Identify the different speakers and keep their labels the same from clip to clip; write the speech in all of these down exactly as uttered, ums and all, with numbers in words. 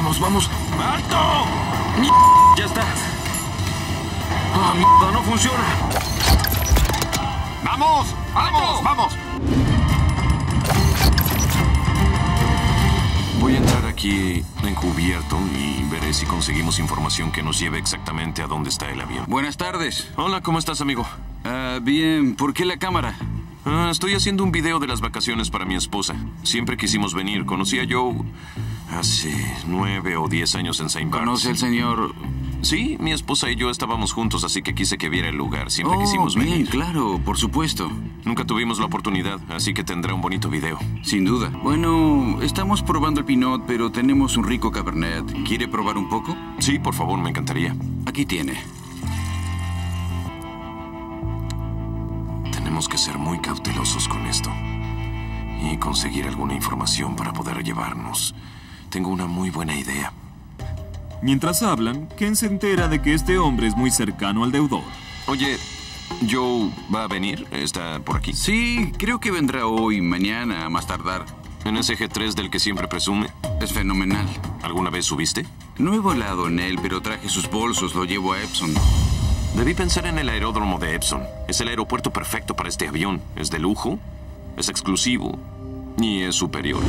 Speaker 1: Vamos, vamos.
Speaker 2: ¡Alto! Ya está. ¡Ah, mierda! ¡No funciona!
Speaker 1: ¡Vamos! ¡Vamos! ¡Vamos!
Speaker 2: Voy a entrar aquí encubierto y veré si conseguimos información que nos lleve exactamente a dónde está el avión.
Speaker 3: Buenas tardes.
Speaker 2: Hola, ¿cómo estás, amigo?
Speaker 3: Ah, bien. ¿Por qué la cámara?
Speaker 2: Ah, estoy haciendo un video de las vacaciones para mi esposa. Siempre quisimos venir. Conocí a Joe hace nueve o diez años en Saint Barts.
Speaker 3: ¿Conoce al señor?
Speaker 2: Sí, mi esposa y yo estábamos juntos, así que quise que viera el lugar. Siempre
Speaker 3: oh,
Speaker 2: quisimos
Speaker 3: bien,
Speaker 2: venir.
Speaker 3: Claro, por supuesto.
Speaker 2: Nunca tuvimos la oportunidad, así que tendrá un bonito video.
Speaker 3: Sin duda. Bueno, estamos probando el Pinot, pero tenemos un rico Cabernet. ¿Quiere probar un poco?
Speaker 2: Sí, por favor, me encantaría.
Speaker 3: Aquí tiene.
Speaker 2: Tenemos que ser muy cautelosos con esto y conseguir alguna información para poder llevarnos. Tengo una muy buena idea.
Speaker 4: Mientras hablan, Ken se entera de que este hombre es muy cercano al deudor.
Speaker 2: Oye, ¿Joe va a venir? ¿Está por aquí?
Speaker 3: Sí, creo que vendrá hoy, mañana, a más tardar.
Speaker 2: ¿En ese G tres del que siempre presume?
Speaker 3: Es fenomenal.
Speaker 2: ¿Alguna vez subiste?
Speaker 3: No he volado en él, pero traje sus bolsos, lo llevo a Epson.
Speaker 2: Debí pensar en el aeródromo de Epson. Es el aeropuerto perfecto para este avión. Es de lujo, es exclusivo y es superior.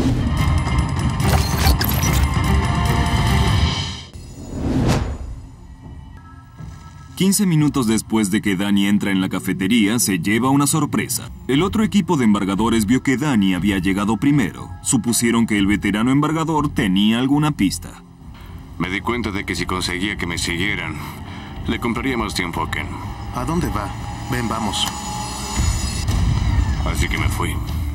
Speaker 4: quince minutos después de que Danny entra en la cafetería, se lleva una sorpresa. El otro equipo de embargadores vio que Danny había llegado primero. Supusieron que el veterano embargador tenía alguna pista.
Speaker 5: Me di cuenta de que si conseguía que me siguieran, le compraría más tiempo a Ken.
Speaker 1: ¿A dónde va? Ven, vamos.
Speaker 5: Así que me fui.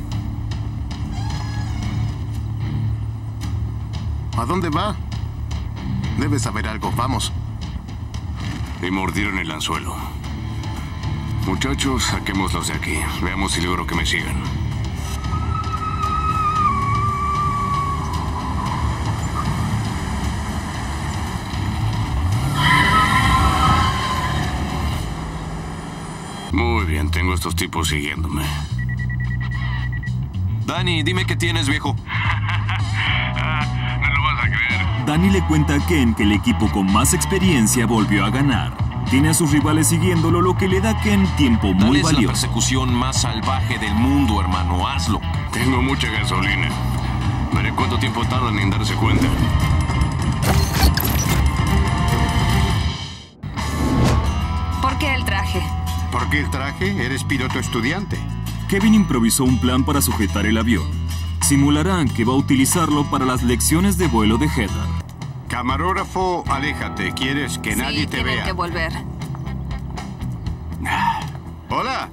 Speaker 1: ¿A dónde va? Debes saber algo. Vamos.
Speaker 5: Y mordieron el anzuelo. Muchachos, saquémoslos de aquí. Veamos si logro que me sigan. Muy bien, tengo a estos tipos siguiéndome.
Speaker 2: Danny, dime qué tienes, viejo.
Speaker 5: No lo vas a creer.
Speaker 4: Danny le cuenta a Ken que el equipo con más experiencia volvió a ganar. Tiene a sus rivales siguiéndolo, lo que le da a Ken tiempo muy
Speaker 2: Dale, es la
Speaker 4: valioso.
Speaker 2: persecución más salvaje del mundo, hermano. Hazlo.
Speaker 5: Tengo mucha gasolina. Veré cuánto tiempo tardan en darse cuenta.
Speaker 6: ¿Por qué el traje?
Speaker 7: ¿Por qué el traje? Eres piloto estudiante.
Speaker 4: Kevin improvisó un plan para sujetar el avión. Simularán que va a utilizarlo para las lecciones de vuelo de Heather.
Speaker 7: Camarógrafo, aléjate. ¿Quieres que nadie
Speaker 6: Sí,
Speaker 7: te
Speaker 6: tienen
Speaker 7: vea?
Speaker 6: que volver.
Speaker 7: Hola.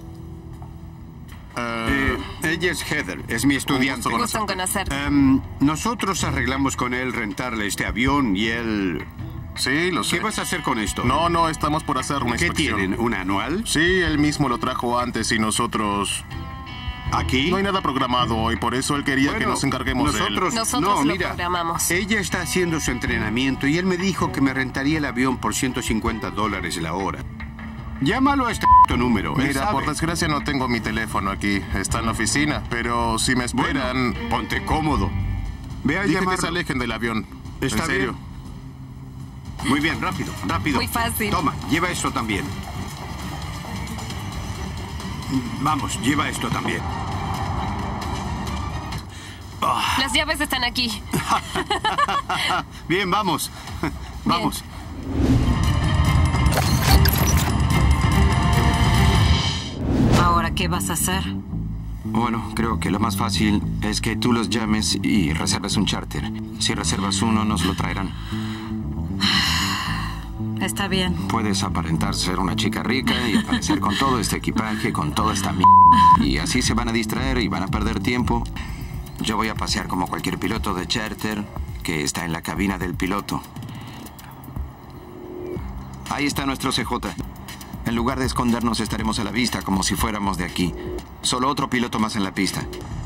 Speaker 7: Eh, ella es Heather, es mi estudiante.
Speaker 6: Gusto en conocerte.
Speaker 7: Em, nosotros arreglamos con él rentarle este avión y él...
Speaker 1: Sí, lo sé.
Speaker 7: ¿Qué vas a hacer con esto?
Speaker 1: No, no, estamos por hacer una
Speaker 7: ¿Qué
Speaker 1: inspección.
Speaker 7: tienen? ¿Un anual?
Speaker 1: Sí, él mismo lo trajo antes y nosotros...
Speaker 7: ¿Aquí?
Speaker 1: No hay nada programado hoy, por eso él quería que
Speaker 7: Bueno,
Speaker 1: nos encarguemos
Speaker 7: nosotros,
Speaker 1: de él.
Speaker 6: Nosotros
Speaker 7: no,
Speaker 6: lo
Speaker 7: mira,
Speaker 6: programamos.
Speaker 7: Ella está haciendo su entrenamiento y él me dijo que me rentaría el avión por ciento cincuenta dólares la hora. Llámalo a este número. él
Speaker 1: Mira,
Speaker 7: sabe.
Speaker 1: por desgracia no tengo mi teléfono aquí. Está en la oficina, pero si me esperan...
Speaker 7: Bueno, ponte cómodo. Ve a
Speaker 1: Dije que
Speaker 7: llamar.
Speaker 1: se alejen del avión.
Speaker 7: ¿Está
Speaker 1: en serio.
Speaker 7: bien? Muy bien, rápido, rápido.
Speaker 6: Muy fácil.
Speaker 7: Toma, lleva esto también. Vamos, lleva esto también.
Speaker 6: Las llaves están aquí.
Speaker 7: Bien, vamos. Vamos.
Speaker 8: ¿Ahora qué vas a hacer?
Speaker 3: Bueno, creo que lo más fácil es que tú los llames y reserves un charter. Si reservas uno, nos lo traerán.
Speaker 8: Está bien.
Speaker 3: Puedes aparentar ser una chica rica y aparecer con todo este equipaje, con toda esta m... Y así se van a distraer y van a perder tiempo. Yo voy a pasear como cualquier piloto de charter que está en la cabina del piloto. Ahí está nuestro C J. En lugar de escondernos, estaremos a la vista como si fuéramos de aquí. Solo otro piloto más en la pista.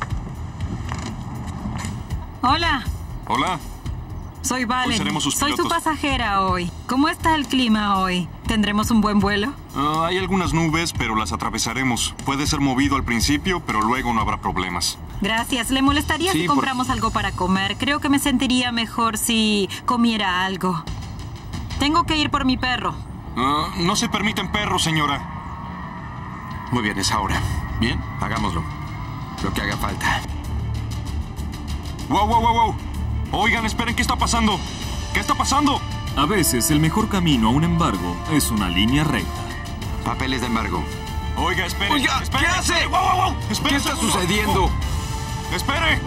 Speaker 8: Hola,
Speaker 2: Hola.
Speaker 8: soy Valen.
Speaker 2: seremos sus
Speaker 8: Soy su
Speaker 2: pilotos.
Speaker 8: pasajera hoy. ¿Cómo está el clima hoy? ¿Tendremos un buen vuelo?
Speaker 9: Uh, hay algunas nubes, pero las atravesaremos. Puede ser movido al principio, pero luego no habrá problemas.
Speaker 8: Gracias. ¿Le molestaría
Speaker 9: Sí,
Speaker 8: si
Speaker 9: por-
Speaker 8: compramos algo para comer? Creo que me sentiría mejor si comiera algo. Tengo que ir por mi perro.
Speaker 9: Uh, no se permiten perros, señora.
Speaker 3: Muy bien, es ahora.
Speaker 9: ¿Bien?
Speaker 3: Hagámoslo. Lo que haga falta.
Speaker 9: ¡Wow, wow, wow, wow! Oigan, esperen, ¿qué está pasando? ¿Qué está pasando?
Speaker 4: A veces el mejor camino a un embargo es una línea recta.
Speaker 3: Papeles de embargo.
Speaker 9: Oiga, espere.
Speaker 2: Oiga,
Speaker 9: espere.
Speaker 2: ¿qué hace?
Speaker 9: ¡Wow, wow, wow! Espere
Speaker 2: ¿Qué
Speaker 9: un
Speaker 2: está
Speaker 9: segundo.
Speaker 2: sucediendo?
Speaker 9: Oh, ¡Espere!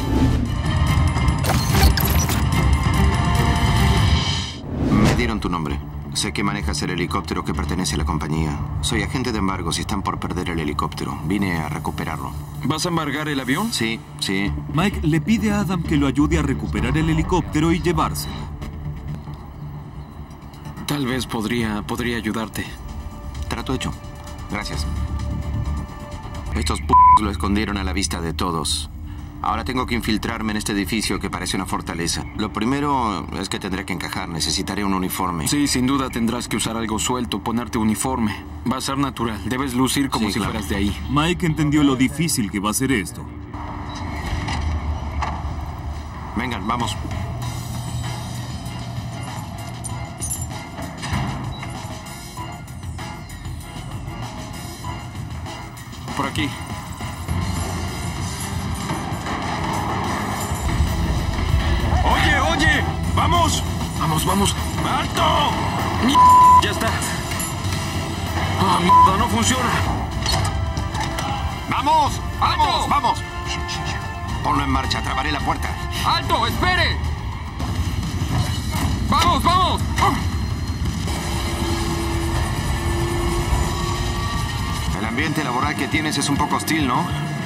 Speaker 3: Me dieron tu nombre. Sé que manejas el helicóptero que pertenece a la compañía. Soy agente de embargos y están por perder el helicóptero. Vine a recuperarlo.
Speaker 2: ¿Vas a embargar el avión?
Speaker 3: Sí, sí.
Speaker 4: Mike le pide a Adam que lo ayude a recuperar el helicóptero y llevárselo.
Speaker 2: Tal vez podría, podría ayudarte.
Speaker 3: Trato hecho. Gracias. Estos p*** lo escondieron a la vista de todos. Ahora tengo que infiltrarme en este edificio que parece una fortaleza. Lo primero es que tendré que encajar. Necesitaré un uniforme.
Speaker 2: Sí, sin duda tendrás que usar algo suelto, ponerte uniforme. Va a ser natural. Debes lucir como
Speaker 3: Sí,
Speaker 2: si
Speaker 3: claro.
Speaker 2: fueras de ahí.
Speaker 4: Mike entendió lo difícil que va a ser esto.
Speaker 3: Vengan, vamos.
Speaker 2: Por aquí.
Speaker 9: ¡Oye, oye! ¡Vamos!
Speaker 2: Vamos, vamos.
Speaker 9: ¡Alto!
Speaker 2: ¡Mierda! Ya está. ¡Ah, mierda! No funciona.
Speaker 3: ¡Vamos! ¡Vamos!
Speaker 2: ¡Alto!
Speaker 3: ¡Vamos! Ponlo en marcha. Trabaré la puerta.
Speaker 2: ¡Alto! ¡Espere! ¡Vamos, vamos!
Speaker 3: El ambiente laboral que tienes es un poco hostil, ¿no?